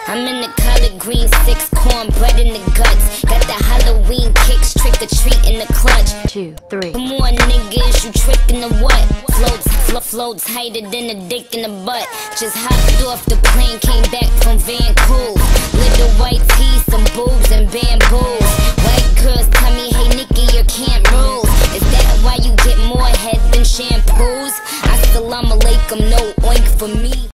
I'm in the collard green 6, cornbread in the guts. Got the Halloween kicks, trick or treat in the clutch. 2, 3. Come on, niggas, you trickin' the what? Floats tighter than a dick in the butt. Just hopped off the plane, came back